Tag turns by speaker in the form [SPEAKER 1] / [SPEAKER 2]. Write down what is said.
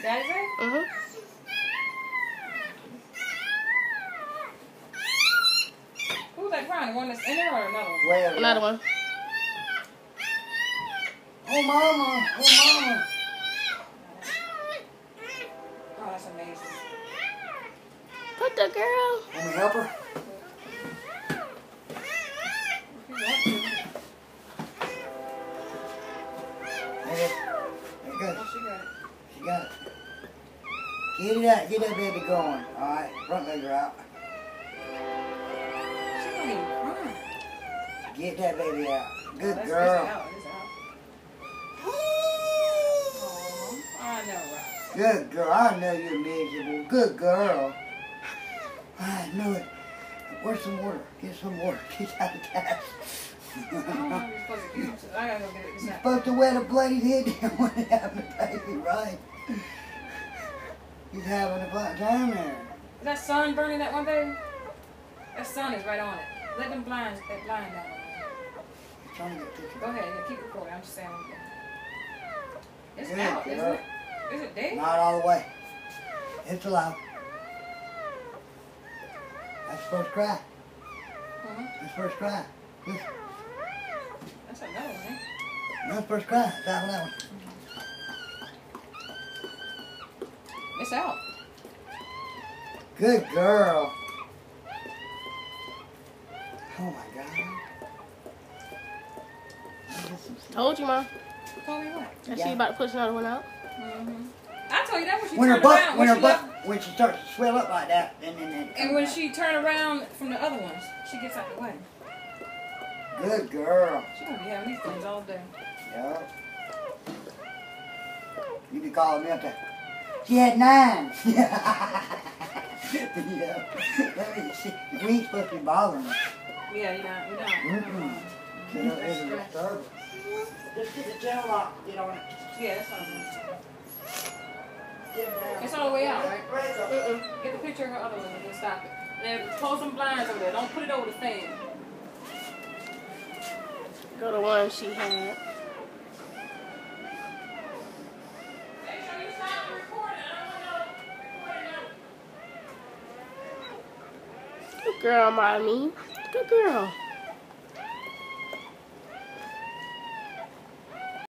[SPEAKER 1] Daddy's there?
[SPEAKER 2] Mm-hmm.
[SPEAKER 1] Who's that crying? The one that's in there or another one?
[SPEAKER 3] Well,
[SPEAKER 2] Another one.
[SPEAKER 3] Oh, mama. Oh, mama.
[SPEAKER 1] Oh, that's amazing.
[SPEAKER 2] Put the girl.
[SPEAKER 3] Want me to help her?
[SPEAKER 1] If you want to.
[SPEAKER 3] There you go.
[SPEAKER 1] Oh, she got it.
[SPEAKER 3] She got it. Get it out. Get that baby going. All right. Front leg her out.
[SPEAKER 1] She's not even crying.
[SPEAKER 3] Get that baby out. Good
[SPEAKER 1] It's
[SPEAKER 3] girl.
[SPEAKER 1] out. It's out. Oh, I know, right?
[SPEAKER 3] Good girl. I know you're miserable. Good girl. I know it. Where's some water? Get some water. Get out of that.
[SPEAKER 1] I don't know if you're supposed to keep it. I gotta go get it. It's
[SPEAKER 3] You're
[SPEAKER 1] not.
[SPEAKER 3] supposed to wet a bloody head down when it happened, baby, right? He's having a fun time there.
[SPEAKER 1] Is that sun burning that one, baby? That sun is right on it. Let them blinds, that blind down.
[SPEAKER 3] I'm trying to get pictures.
[SPEAKER 1] Go ahead, yeah, keep recording. I'm just saying. It's
[SPEAKER 3] Good
[SPEAKER 1] out, isn't
[SPEAKER 3] girl.
[SPEAKER 1] it? Is it dead?
[SPEAKER 3] Not all the way. It's allowed. That's first cry. That's first cry. Listen,
[SPEAKER 1] That's another one, eh?
[SPEAKER 3] that's first cry. That one.
[SPEAKER 1] It's out.
[SPEAKER 3] Good girl. Oh my God.
[SPEAKER 2] Told you, Mom.
[SPEAKER 1] Told me what?
[SPEAKER 2] That
[SPEAKER 3] Yeah.
[SPEAKER 2] she about to push another one out.
[SPEAKER 1] I told you that when she
[SPEAKER 3] When her
[SPEAKER 1] turned
[SPEAKER 3] butt,
[SPEAKER 1] around.
[SPEAKER 3] when her
[SPEAKER 1] she
[SPEAKER 3] butt,
[SPEAKER 1] left,
[SPEAKER 3] when she starts to swell up like that,
[SPEAKER 1] and when she turned around from the other ones, she gets out the way.
[SPEAKER 3] Good girl.
[SPEAKER 1] She's gonna be having these things all day.
[SPEAKER 3] Yep. You be calling me up there. She had 9. Yeah. Let me see. We ain't supposed to be bothering her.
[SPEAKER 1] Yeah, you're not.
[SPEAKER 3] Mm-mm. It's a disturbance. Just get the tail lock. Get on it.
[SPEAKER 1] Yeah, that's all I'm doing.
[SPEAKER 3] Get it down.
[SPEAKER 1] It's all the way out, right?
[SPEAKER 3] Right.
[SPEAKER 1] Get the picture of her other one and then stop it. And then close some blinds over there. Don't put it over the fan.
[SPEAKER 2] Go to one she had.
[SPEAKER 1] Make sure you stop the recording. I don't want no recording.
[SPEAKER 2] Good girl, Mommy. Good girl.